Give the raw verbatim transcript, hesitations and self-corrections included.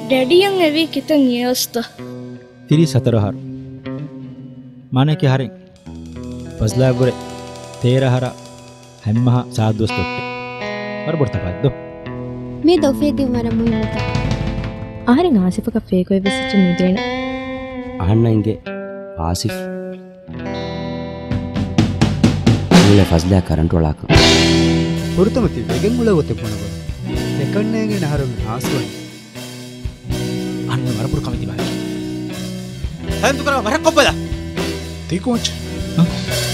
ඩැඩියන් එවී කිතන් නියස්ත තිරි සතරහර මානේ කි හරෙන් පස්ලා ගොරේ තේරහර හැම්මහ සාදුස් තොට්ටේ වර බොර්තපද්දෝ මේ දොෆේගේ වර මුහිමත ආහරින් ආසිෆක ෆේකෝ විසිච නුදේන අහන්න ඉංගේ ආසිෆ් මුල ෆස්ලා කරන්ට් වලක පුරුතමති වෙගෙන් මුල ගොතේ පොනබ දෙකන්නේගේ නහරුන් ආස්වයි අන්න වරපුර කමිති බයි හැන් තුකර වරක් කොබ්බලා ती कोच